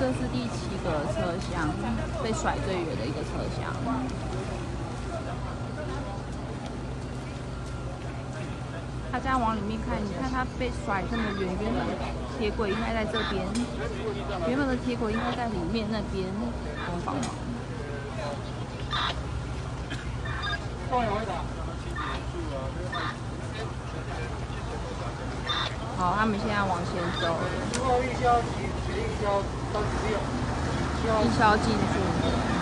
这是第7个车厢，被甩最远的一个车厢。他这样往里面看，你看他被甩这么远，原本的铁轨应该在这边，原本的铁轨应该在里面那边。帮忙。好，他们现在往前走。义消进驻。